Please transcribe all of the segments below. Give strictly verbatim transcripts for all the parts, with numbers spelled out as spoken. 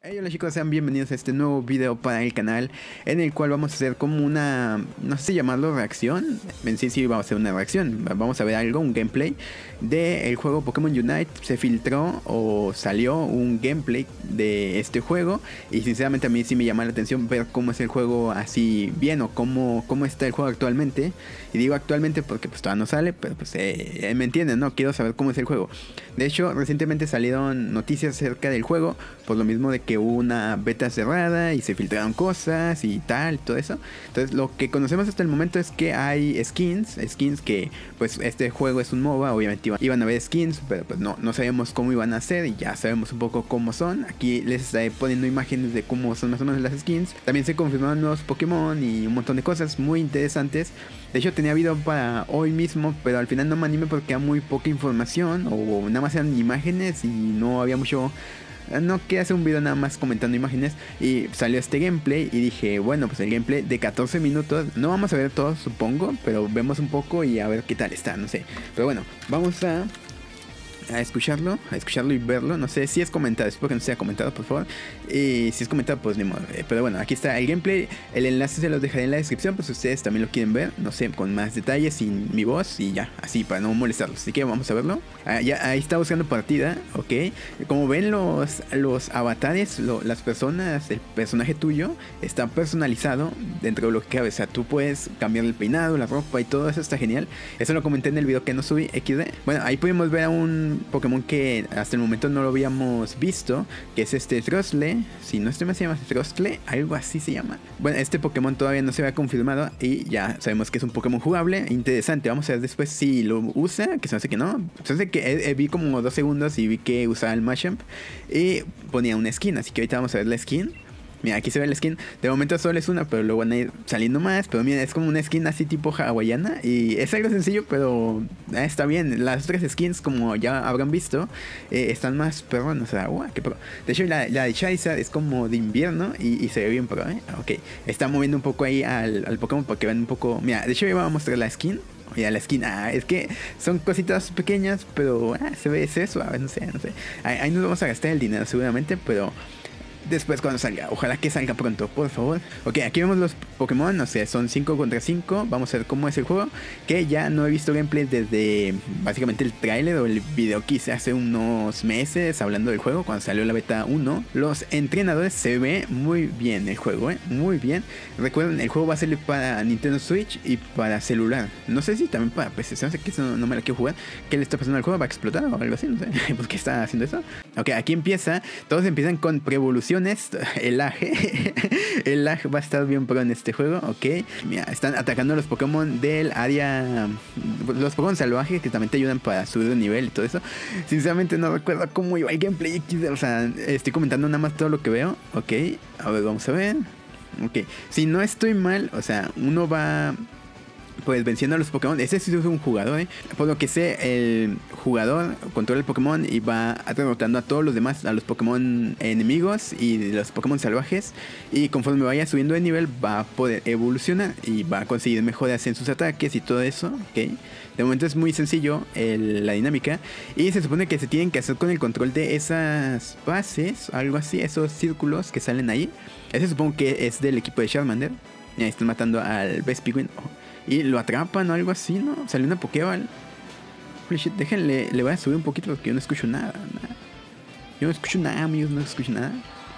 Hey, hola chicos, sean bienvenidos a este nuevo video para el canal, en el cual vamos a hacer como una, no sé si llamarlo reacción. En sí sí vamos a hacer una reacción, vamos a ver algo, un gameplay del juego Pokémon Unite. Se filtró o salió un gameplay de este juego y sinceramente a mí sí me llama la atención ver cómo es el juego así bien, o cómo, cómo está el juego actualmente. Y digo actualmente porque pues todavía no sale, pero pues eh, me entienden, ¿no? Quiero saber cómo es el juego. De hecho, recientemente salieron noticias acerca del juego, por lo mismo de que hubo una beta cerrada y se filtraron cosas y tal, todo eso. Entonces lo que conocemos hasta el momento es que hay skins, skins que pues este juego es un MOBA, obviamente iban, iban a haber skins, pero pues no, no sabemos cómo iban a ser y ya sabemos un poco cómo son. Aquí les estaré poniendo imágenes de cómo son más o menos las skins. También se confirmaron nuevos Pokémon y un montón de cosas muy interesantes. De hecho tenía video para hoy mismo, pero al final no me animé porque había muy poca información, o nada más eran imágenes y no había mucho. No quería hacer un video nada más comentando imágenes. Y salió este gameplay y dije, bueno, pues el gameplay de catorce minutos. No vamos a ver todo, supongo, pero vemos un poco y a ver qué tal está, no sé. Pero bueno, vamos a... a escucharlo, a escucharlo y verlo. No sé si es comentado, espero que no sea comentado, por favor. Y si es comentado, pues ni modo. Pero bueno, aquí está el gameplay. El enlace se los dejaré en la descripción, pues si ustedes también lo quieren ver, no sé, con más detalles, sin mi voz y ya, así, para no molestarlos. Así que vamos a verlo. Ah, ya, ahí está buscando partida, ok. Como ven los, los avatares, lo, las personas, el personaje tuyo está personalizado dentro de lo que cabe. O sea, tú puedes cambiar el peinado, la ropa y todo eso, está genial. Eso lo comenté en el video que no subí, equis de. Bueno, ahí pudimos ver a un Pokémon que hasta el momento no lo habíamos visto, que es este Trostle. Si no estoy mal, se llama Trostle, algo así se llama. Bueno, este Pokémon todavía no se había confirmado y ya sabemos que es un Pokémon jugable, interesante. Vamos a ver después si lo usa, que se me hace que no. Se hace que eh, eh, vi como dos segundos y vi que usaba el Machamp y ponía una skin, así que ahorita vamos a ver la skin. Mira, aquí se ve la skin. De momento solo es una, pero luego van a ir saliendo más. Pero mira, es como una skin así tipo hawaiana. Y es algo sencillo, pero eh, está bien. Las otras skins, como ya habrán visto, eh, están más perronas. O sea, guau, qué pro. De hecho, la, la de Charizard es como de invierno y, y se ve bien pro, ¿eh? Ok, está moviendo un poco ahí al, al Pokémon para que vean un poco. Mira, de hecho, iba a mostrar la skin. Mira, la skin, ah, es que son cositas pequeñas, pero ah, se ve, se ve suave, no sé, no sé. Ahí, ahí nos vamos a gastar el dinero seguramente, pero... después cuando salga, ojalá que salga pronto, por favor. Ok, aquí vemos los Pokémon, o sea, son cinco contra cinco. Vamos a ver cómo es el juego, que ya no he visto gameplay desde básicamente el tráiler o el video que hice hace unos meses hablando del juego, cuando salió la beta uno. Los entrenadores, se ve muy bien el juego, eh, muy bien. Recuerden, el juego va a salir para Nintendo Switch y para celular. No sé si también para P C, no sé que eso no, no me la quiero jugar. ¿Qué le está pasando al juego? ¿Va a explotar o algo así? No sé, ¿por qué está haciendo eso? Ok, aquí empieza, todos empiezan con preevolución. El lag, el lag va a estar bien pro en este juego, ok. Mira, están atacando a los Pokémon del área, los Pokémon salvajes que también te ayudan para subir de nivel y todo eso. Sinceramente no recuerdo cómo iba el gameplay, o sea, estoy comentando nada más todo lo que veo, ok. A ver, vamos a ver, ok. Si no estoy mal, o sea, uno va... pues venciendo a los Pokémon. Ese sí es un jugador, ¿eh? Por lo que sé, el jugador controla el Pokémon y va derrotando a todos los demás, a los Pokémon enemigos y los Pokémon salvajes. Y conforme vaya subiendo de nivel, va a poder evolucionar y va a conseguir mejoras en sus ataques y todo eso, ¿ok? De momento es muy sencillo el, la dinámica. Y se supone que se tienen que hacer con el control de esas bases, algo así, esos círculos que salen ahí. Ese supongo que es del equipo de Charmander. Ya están matando al Vespiquen. Oh. Y lo atrapan o algo así, ¿no? Salió una Pokéball. Holy shit, déjenle, le voy a subir un poquito porque yo no escucho nada, nada. Yo no escucho nada, amigos, no escucho nada.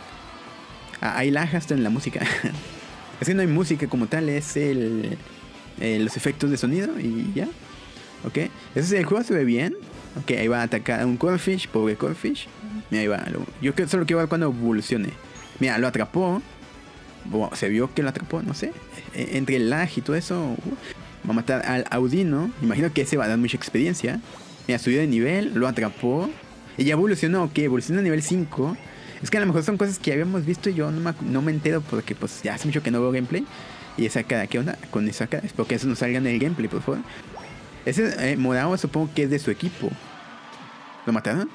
Ah, hay lag hasta en la música. Es que no hay música como tal, es el, el los efectos de sonido y ya. Ok, ese el juego se ve bien. Ok, ahí va a atacar a un Corphish, pobre Corphish. Mira, ahí va. Lo, yo solo quiero ver cuando evolucione. Mira, lo atrapó. Wow, se vio que lo atrapó, no sé. Entre el lag y todo eso, uh, va a matar al Audino. Imagino que ese va a dar mucha experiencia. Mira, subió de nivel, lo atrapó. Y ya evolucionó, ok, evolucionó a nivel cinco. Es que a lo mejor son cosas que habíamos visto y yo no me, no me entero porque pues ya hace mucho que no veo gameplay. Y esa cara, ¿qué onda con esa cara? Espero que eso no salga en el gameplay, por favor. Ese eh, morado supongo que es de su equipo. ¿Lo mataron?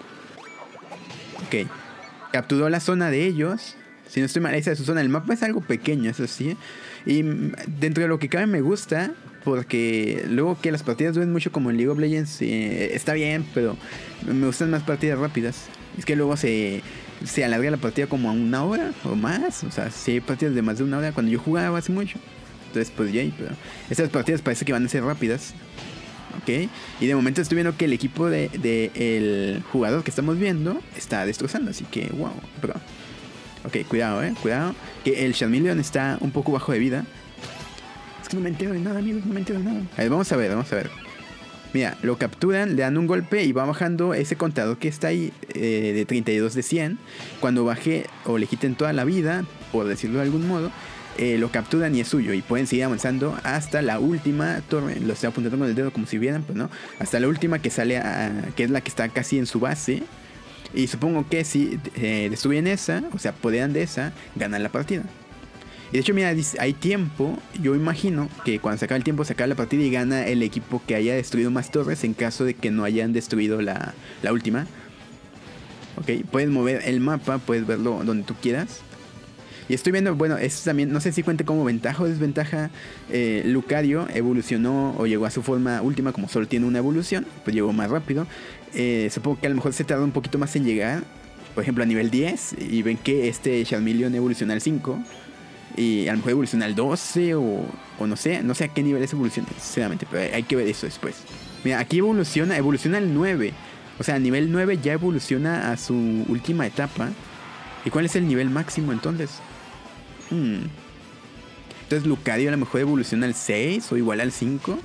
Ok. Capturó la zona de ellos. Si no estoy mal, esa es su zona. El mapa es algo pequeño, eso sí. Y dentro de lo que cabe me gusta, porque luego que las partidas duren mucho como en League of Legends, eh, está bien, pero me gustan más partidas rápidas. Es que luego se se alarga la partida como a una hora o más. O sea, si hay partidas de más de una hora cuando yo jugaba hace mucho. Entonces, pues ya, pero estas partidas parece que van a ser rápidas. Ok, y de momento estoy viendo que el equipo de, de el jugador que estamos viendo está destrozando, así que wow, bro. Ok, cuidado, eh, cuidado. Que el Charmeleon está un poco bajo de vida. Es que no me entero de nada, amigos, no me entero de nada. A ver, vamos a ver, vamos a ver. Mira, lo capturan, le dan un golpe y va bajando ese contador que está ahí eh, de treinta y dos de cien. Cuando baje o le quiten toda la vida, por decirlo de algún modo, eh, lo capturan y es suyo. Y pueden seguir avanzando hasta la última torre. Lo estoy apuntando con el dedo como si vieran, pues no. Hasta la última que sale, a, que es la que está casi en su base. Y supongo que si eh, destruyen esa, o sea, apoderan de esa, ganan la partida. Y de hecho, mira, hay tiempo. Yo imagino que cuando se acaba el tiempo, se acaba la partida y gana el equipo que haya destruido más torres en caso de que no hayan destruido la, la última. Ok, puedes mover el mapa, puedes verlo donde tú quieras. Y estoy viendo, bueno, esto también, no sé si cuenta como ventaja o desventaja. eh, Lucario evolucionó o llegó a su forma última, como solo tiene una evolución, pues llegó más rápido. eh, Supongo que a lo mejor se tarda un poquito más en llegar, por ejemplo a nivel diez. Y ven que este Charmeleon evoluciona al cinco. Y a lo mejor evoluciona al doce o, o no sé, no sé a qué nivel es evoluciona, sinceramente, pero hay que ver eso después. Mira, aquí evoluciona, evoluciona al nueve. O sea, a nivel nueve ya evoluciona a su última etapa. ¿Y cuál es el nivel máximo entonces? Hmm. Entonces Lucario a lo mejor evoluciona al seis o igual al cinco.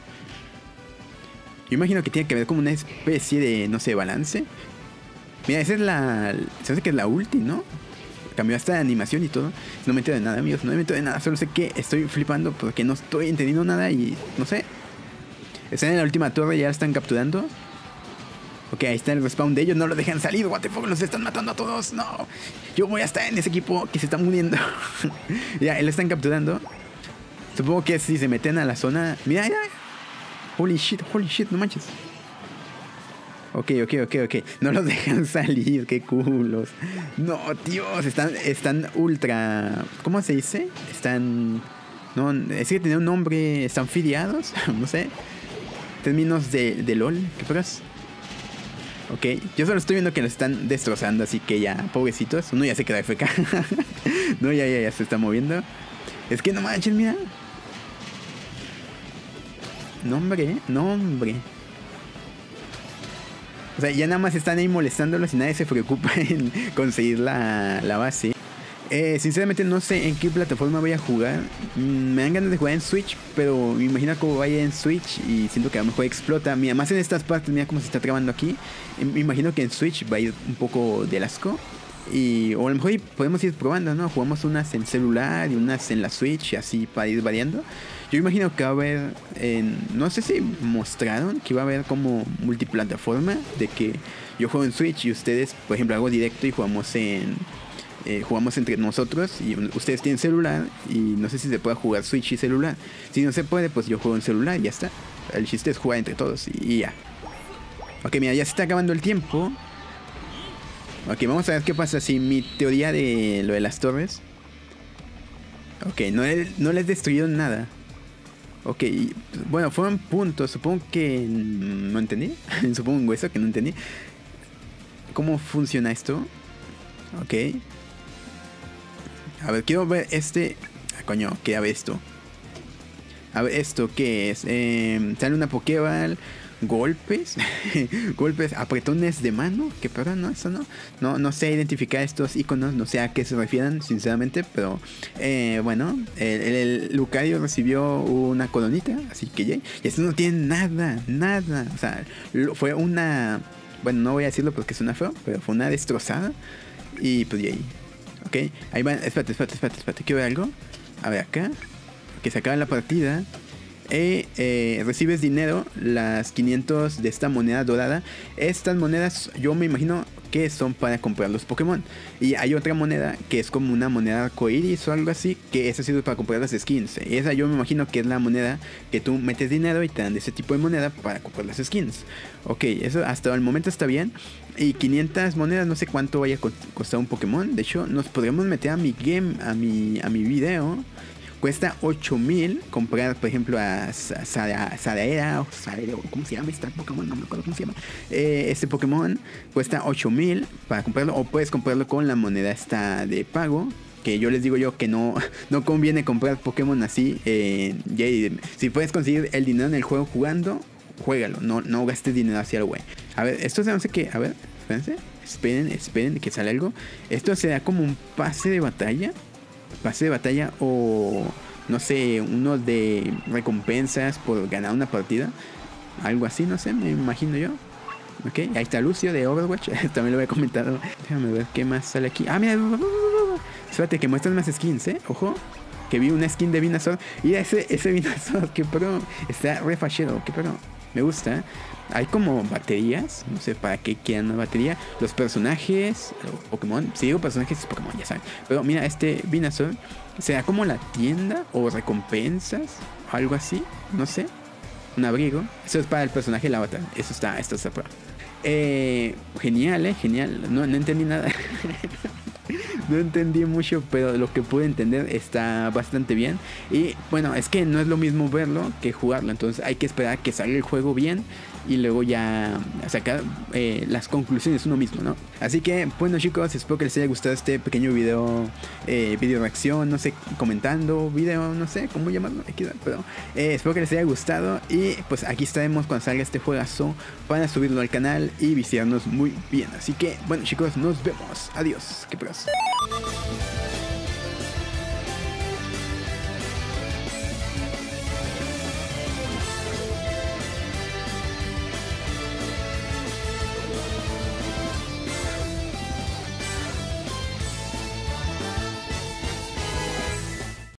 Yo imagino que tiene que haber como una especie de, no sé, balance. Mira, esa es la... Se hace que es la ulti, ¿no? Cambió hasta de animación y todo. No me entero de nada, amigos, no me entero de nada. Solo sé que estoy flipando porque no estoy entendiendo nada y no sé. Están en la última torre, ya la están capturando. Ok, ahí está el respawn de ellos, no lo dejan salir. What the fuck, los están matando a todos. No, yo voy a estar en ese equipo que se está muriendo. Ya, lo están capturando. Supongo que si se meten a la zona. Mira, mira. Holy shit, holy shit, no manches. Ok, ok, ok, ok. No los dejan salir, qué culos. No, tíos, están, están ultra... ¿Cómo se dice? Están... No, es que tiene un nombre... Están filiados, no sé. Términos de, de LOL, ¿qué pasa? Ok, yo solo estoy viendo que los están destrozando, así que ya, pobrecitos. Uno ya se queda F K. No, ya, ya, ya se está moviendo. Es que no manches, mira. No, hombre, no, hombre. O sea, ya nada más están ahí molestándolos y nadie se preocupa en conseguir la, la base. Eh, sinceramente no sé en qué plataforma voy a jugar. Mm, me dan ganas de jugar en Switch, pero me imagino cómo vaya en Switch y siento que a lo mejor explota. Mira, más en estas partes, mira cómo se está trabando aquí. Me imagino que en Switch va a ir un poco del asco. Y, o a lo mejor podemos ir probando, ¿no? Jugamos unas en celular y unas en la Switch, así para ir variando. Yo imagino que va a haber, en, no sé si mostraron que va a haber como multiplataforma, de que yo juego en Switch y ustedes, por ejemplo, hago directo y jugamos en eh, jugamos entre nosotros y ustedes tienen celular y no sé si se puede jugar Switch y celular. Si no se puede, pues yo juego en celular y ya está. El chiste es jugar entre todos y, y ya. Ok, mira, ya se está acabando el tiempo. Ok, vamos a ver qué pasa si mi teoría de lo de las torres. Ok, no, no les destruyeron nada. Ok, bueno, fueron puntos. Supongo que no entendí. Supongo eso que no entendí. ¿Cómo funciona esto? Ok. A ver, quiero ver este. Ah, coño, quería ver esto. A ver, ¿esto qué es? Eh, sale una Pokéball. Golpes. Golpes, apretones de mano. ¿Qué pedo? No, eso no. No, no sé identificar estos iconos. No sé a qué se refieran, sinceramente. Pero eh, bueno, el, el, el Lucario recibió una coronita. Así que ya. Y esto no tiene nada, nada. O sea, lo, fue una. Bueno, no voy a decirlo porque suena feo. Pero fue una destrozada. Y pues ya ahí. Ok, ahí va. Espérate, espérate, espérate, espérate. Quiero ver algo. A ver acá. Que se acaba la partida. Eh, eh, recibes dinero, las quinientos de esta moneda dorada. Estas monedas yo me imagino que son para comprar los Pokémon. Y hay otra moneda que es como una moneda arcoiris o algo así, que esa sirve para comprar las skins. Y esa yo me imagino que es la moneda que tú metes dinero y te dan de ese tipo de moneda para comprar las skins. Ok, eso hasta el momento está bien. Y quinientas monedas, no sé cuánto vaya a costar un Pokémon. De hecho, nos podríamos meter a mi game, a mi, a mi video. Cuesta ocho mil comprar, por ejemplo, a Sadaera o Sadaera, ¿cómo se llama este Pokémon? No me acuerdo cómo se llama. Eh, este Pokémon cuesta ocho mil para comprarlo, o puedes comprarlo con la moneda esta de pago. Que yo les digo yo que no, no conviene comprar Pokémon así. Eh, si puedes conseguir el dinero en el juego jugando, juégalo. No, no gastes dinero hacia el güey. A ver, esto se no sé qué. A ver, espérense. Esperen, esperen que sale algo. Esto será como un pase de batalla. Pase de batalla o no sé, uno de recompensas por ganar una partida. Algo así, no sé, me imagino yo. Ok, ahí está Lucio de Overwatch. También lo había comentado. Déjame ver qué más sale aquí. Ah, mira. Espérate, que muestran más skins, ¿eh? Ojo. Que vi una skin de Venusaur. Y ese, ese Venusaur, que pro. Está re fachero, que pro. Me gusta. Hay como baterías. No sé para qué quieran una batería. Los personajes. Pokémon. Si digo personajes es Pokémon, ya saben. Pero mira, este Venusaur. ¿Será como la tienda? O recompensas. O algo así. No sé. Un abrigo. Eso es para el personaje del avatar. Eso está, esto está pro. Eh, genial, eh, genial. No, no entendí nada. No entendí mucho, pero lo que pude entender está bastante bien. Y bueno, es que no es lo mismo verlo que jugarlo. Entonces hay que esperar que salga el juego bien y luego ya sacar eh, las conclusiones uno mismo, ¿no? Así que bueno, chicos, espero que les haya gustado este pequeño video, eh, video reacción, no sé, comentando, video, no sé cómo llamarlo, pero eh, espero que les haya gustado. Y pues aquí estaremos cuando salga este juegazo para subirlo al canal y visitarnos muy bien. Así que bueno, chicos, nos vemos. Adiós. Que pros.